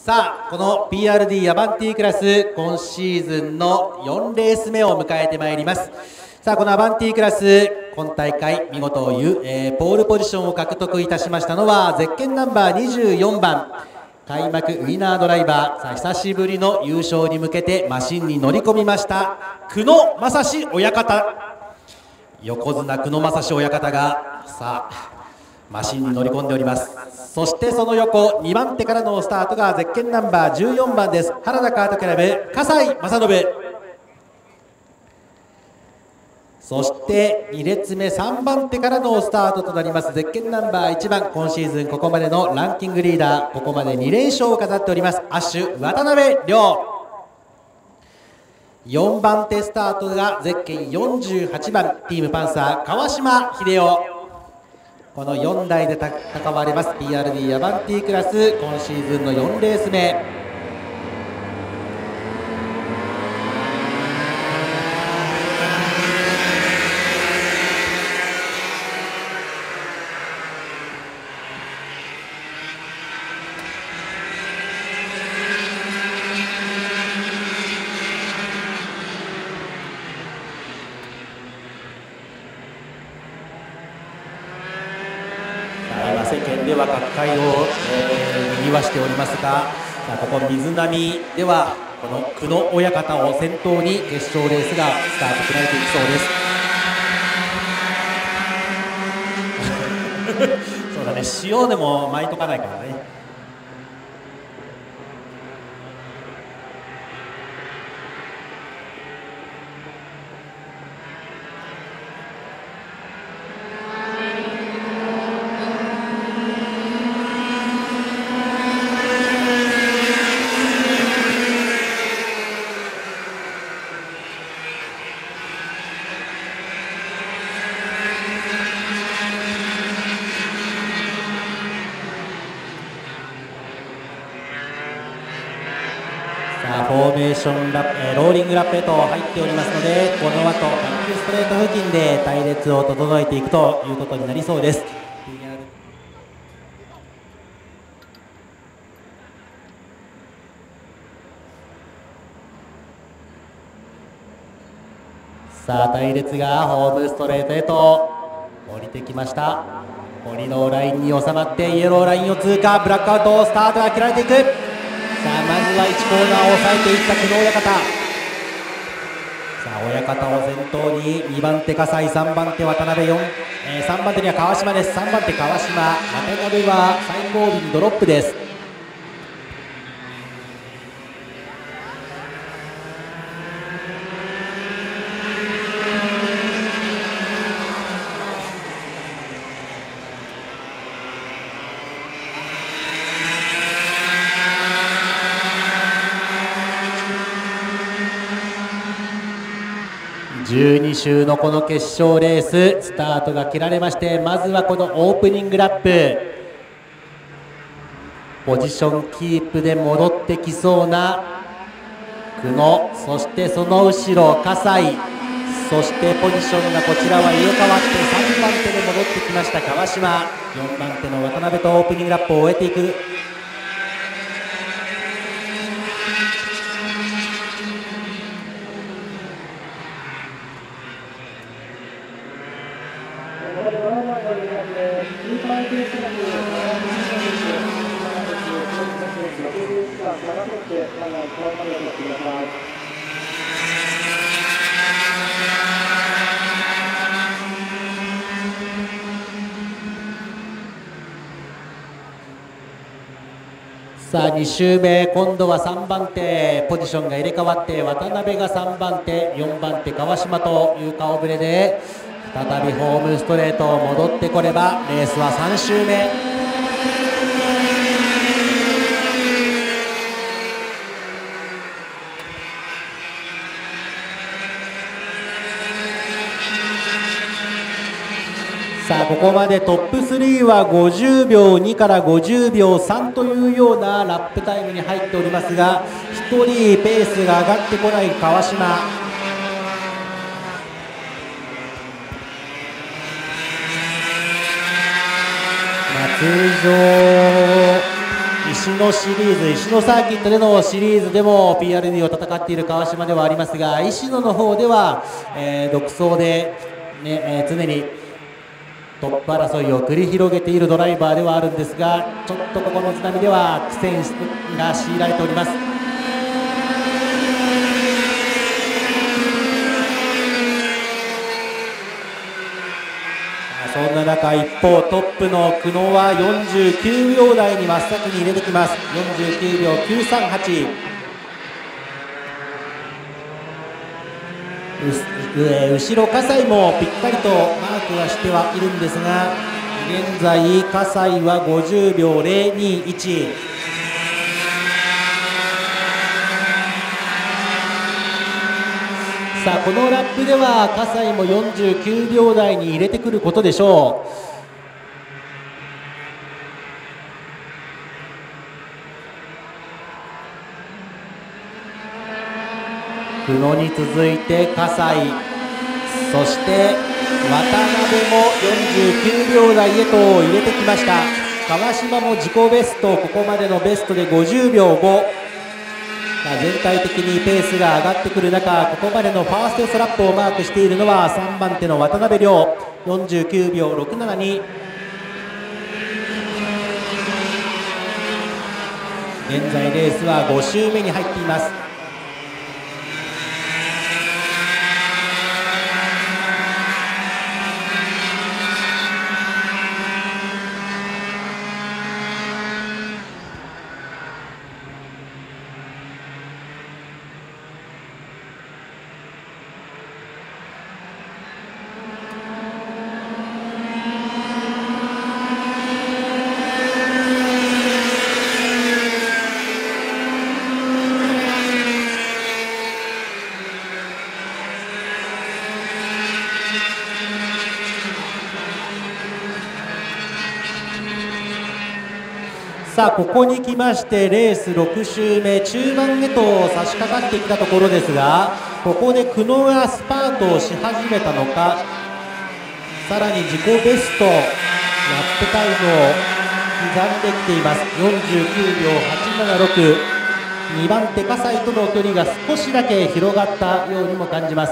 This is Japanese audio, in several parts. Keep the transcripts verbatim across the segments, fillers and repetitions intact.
さあこの ピーアールディー アバンティクラス今シーズンのよんレース目を迎えてまいります。さあこのアバンティクラス今大会見事、えー、ポールポジションを獲得いたしましたのはゼッケンナンバーにじゅうよんばん開幕ウィナードライバー、さあ久しぶりの優勝に向けてマシンに乗り込みました久野正史親方、横綱久野正史親方がさあマシンに乗り込んでおります。そしてその横にばん手からのスタートがゼッケンナンバーじゅうよんばんです。原田カートクラブ葛西正信、そしてに列目さんばん手からのスタートとなりますゼッケンナンバーいちばん、今シーズンここまでのランキングリーダー、ここまでに連勝を飾っておりますアッシュ渡辺亮。よんばん手スタートがゼッケンよんじゅうはちばんティームパンサー川島秀夫、このよんだいで戦われます ピーアールディー アバンティクラス今シーズンのよんレース目。世間では各界を、えー、賑わしておりますが、ここ水波ではこの久野親方を先頭に決勝レースがスタート切られていきそうです。そうだね、塩でも巻いとかないからね。フォーメーションラップ、えー、ローリングラップへと入っておりますので、この後バックストレート付近で隊列を整えていくということになりそうです。さあ隊列がホームストレートへと降りてきました。堀のラインに収まってイエローラインを通過、ブラックアウトスタートが切られていく。さあまずはいちコーナーを抑えていった久野親方。さあ親方を先頭ににばん手葛西、さんばん手渡辺、よん、えー、さんばん手には川島です。さんばん手川島、渡辺は最後尾ドロップです。じゅうに周のこの決勝レーススタートが切られまして、まずはこのオープニングラップポジションキープで戻ってきそうな久野、そしてその後ろ葛西、そしてポジションがこちらは入れ替わってさんばん手で戻ってきました川島、よんばん手の渡辺とオープニングラップを終えていく。さあに周目、今度はさんばん手ポジションが入れ替わって渡辺がさんばん手、よんばん手川島という顔ぶれで再びホームストレート戻ってこればレースはさん周目。さあここまでトップスリーはごじゅうびょうにからごじゅうびょうさんというようなラップタイムに入っておりますが、ひとりペースが上がってこない川島。通常石石野シリーズ、石野サーキットでのシリーズでも ピーアールディー を戦っている川島ではありますが、石野の方では、えー、独走で、ねえー、常にトップ争いを繰り広げているドライバーではあるんですが、ちょっとここの津波では苦戦が強いられております。そんな中、一方トップの久野はよんじゅうきゅうびょう台に真っ先に入れてきます。よんじゅうきゅうびょうきゅうさんはち。後ろ葛西もぴったりとマークはしてはいるんですが、現在葛西はごじゅうびょうぜろにいち。さあこのラップでは葛西もよんじゅうきゅうびょう台に入れてくることでしょう。久野に続いて葛西、そして渡辺もよんじゅうきゅうびょう台へと入れてきました。川島も自己ベスト、ここまでのベストでごじゅうびょうご。全体的にペースが上がってくる中、ここまでのファーストストラップをマークしているのはさんばん手の渡辺亮、よんじゅうきゅうびょうろくななに。現在レースはご周目に入っています。さあここに来ましてレースろく周目中盤へと差し掛かってきたところですが、ここで久野がスパートをし始めたのか、さらに自己ベストラップタイムを刻んできています。よんじゅうきゅうびょうはちななろく、にばん手葛西との距離が少しだけ広がったようにも感じます。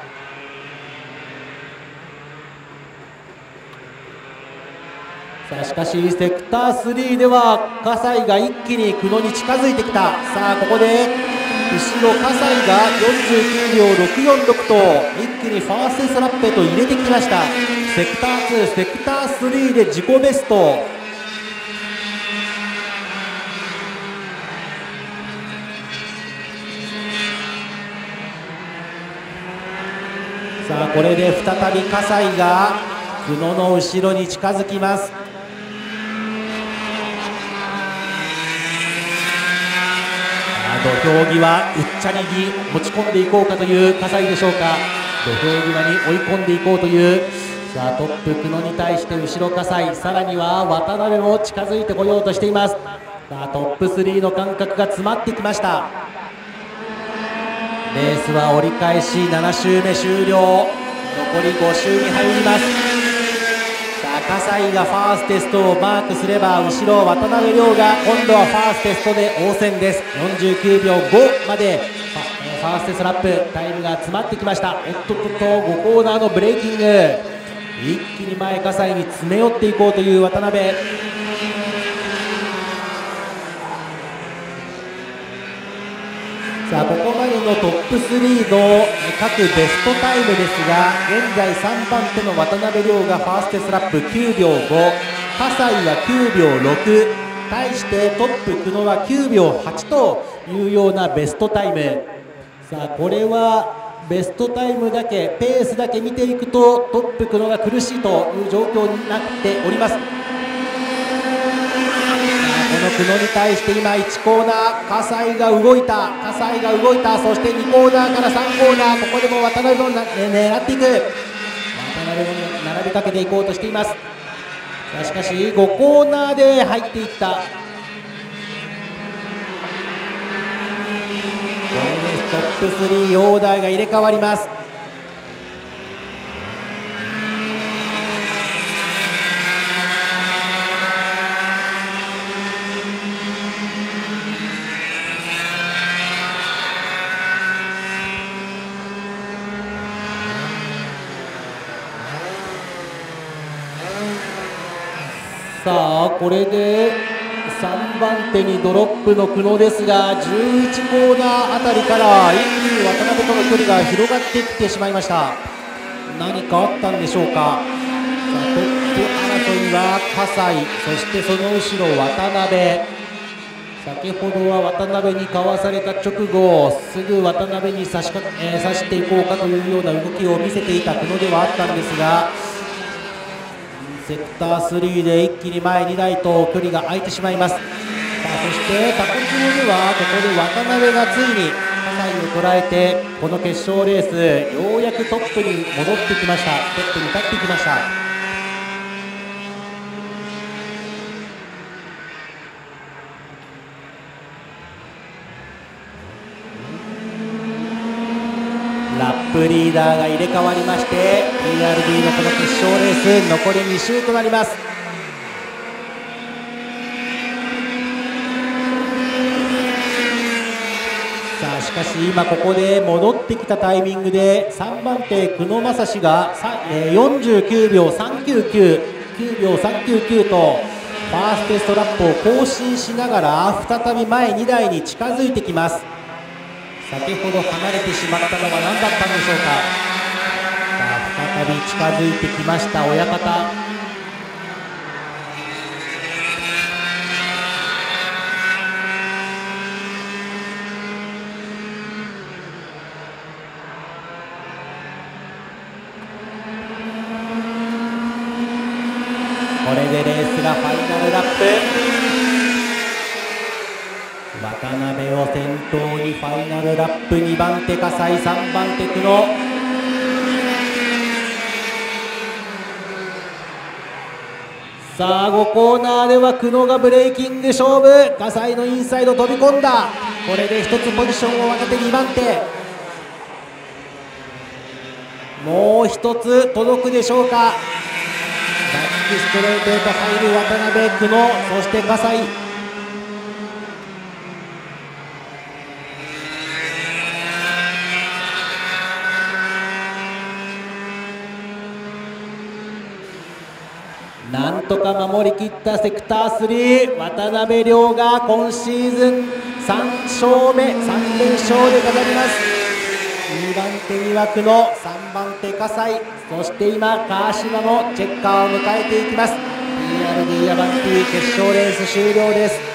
しかしセクタースリーでは葛西が一気に久野に近づいてきた。さあここで後ろ葛西がよんじゅうきゅうびょうろくよんろくと一気にファーストストラップへと入れてきました。セクターツー、セクタースリーで自己ベスト。さあこれで再び葛西が久野の後ろに近づきます。土俵際うっちゃりに持ち込んでいこうかという葛西でしょうか。土俵際に追い込んでいこうという、さあトップ久野に対して後ろ葛西、さらには渡辺も近づいてこようとしています。さあトップスリーの間隔が詰まってきました。レースは折り返しなな周目終了、残りご周に入ります。葛西がファーストテストをマークすれば後ろ渡辺亮が今度はファーストテストで応戦です。よんじゅうきゅうびょうごまでファーストストラップタイムが詰まってきました。おっとっとっとごコーナーのブレーキング、一気に前葛西に詰め寄っていこうという渡辺。さあここまでのトップスリーの各ベストタイムですが、現在さんばん手の渡辺亮がファーストストラップきゅうびょうご、葛西はきゅうびょうろく、対してトップ久野はきゅうびょうはちというようなベストタイム。さあこれはベストタイムだけペースだけ見ていくとトップ久野が苦しいという状況になっております。この久野に対して今いちコーナー葛西が動いた葛西が動いたそしてにコーナーからさんコーナー、ここでも渡辺を狙っていく、渡辺を並びかけていこうとしています。しかしごコーナーで入っていった。これでトップスリーオーダーが入れ替わります。 さあこれでさんばん手にドロップの久野ですが、じゅういちコーナーあたりから一気に渡辺との距離が広がってきてしまいました。何かあったんでしょうか。さあトップ争いは葛西、そしてその後ろ渡辺。先ほどは渡辺にかわされた直後、すぐ渡辺に差しか、えー、差していこうかというような動きを見せていた久野ではあったんですが、セクタースリーで一気に前にだいと距離が空いてしまいます。さあそしてタコツボではここで渡辺がついに葛西を捉えて、この決勝レースようやくトップに戻ってきました。トップに立ってきました。ラップリーダーが入れ替わりまして、 ピーアールディー のこの決勝レース残りに周となります。さあしかし今ここで戻ってきたタイミングでさんばん手久野正史がよんじゅうきゅうびょうさんきゅうきゅう、きゅうびょうさんきゅうきゅうとファーストストラップを更新しながら再び前にだいに近づいてきます。先ほど離れてしまったのは何だったんでしょうか。さあ再び近づいてきました親方。これでレースがファイナルラップ。渡辺を先頭にファイナルラップ、にばん手葛西、さんばん手久野。さあごコーナーでは久野がブレーキング勝負。葛西のインサイド飛び込んだ。これでひとつポジションを分けてにばん手、もうひとつ届くでしょうか。バックストレートへと入る渡辺、久野、そして葛西。なんとか守りきったセクタースリー、渡辺亮が今シーズンさん勝目、さん連勝で飾ります。にばん手には久野、さんばん手葛西、そして今川島もチェッカーを迎えていきます。ピーアールディー アバンティ決勝レース終了です。